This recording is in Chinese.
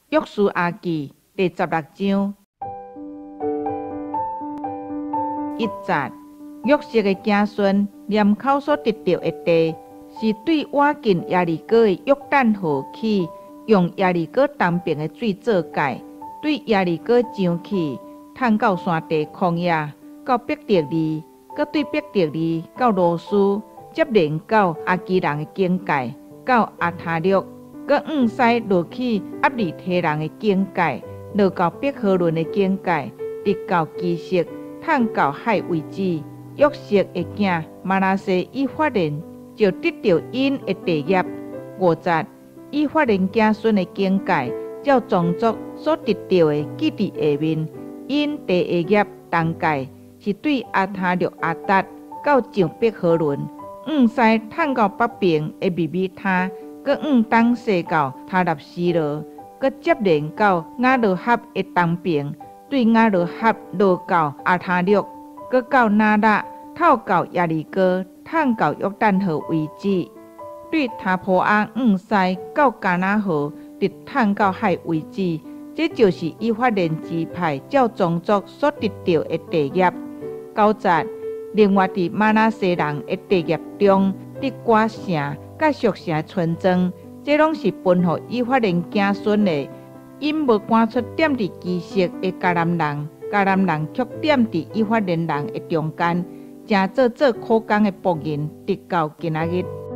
约书亚记第16章1节，约瑟的子孙念口所得到的地，是对远近耶利哥的约旦河起，用耶利哥东边的水做界，对耶利哥上去，探到山地旷野，到伯特利，搁对伯特利到罗斯，接连到阿基人的境界，到阿他略，搁往西落去阿利提人的境界，落到伯和伦的境界，直到基色，探到海为止。约瑟的囝玛拿西以法莲就得到因的地业。5节，以法莲子孙的境界，照宗族所得到的记伫下面。因地的业东界是对阿他略阿达到上伯和伦，往西探到北边的米米他，搁往东西到他纳西罗，搁接连到亚罗哈的东边，对亚罗哈落到阿他略，搁到拿拉，透到耶利哥，探到约旦河为止。对塔坡阿往西到加拿河，直探到海为止。这就是以法莲支派照宗族所得到的地业。9节，另外伫玛拿西人的地业中，得寡城甲属城村庄，这拢是分予以法莲子孙的。因无赶出点伫基色的迦南人，迦南人却点伫以法莲人的中间，正做苦工的仆人，直到今仔日。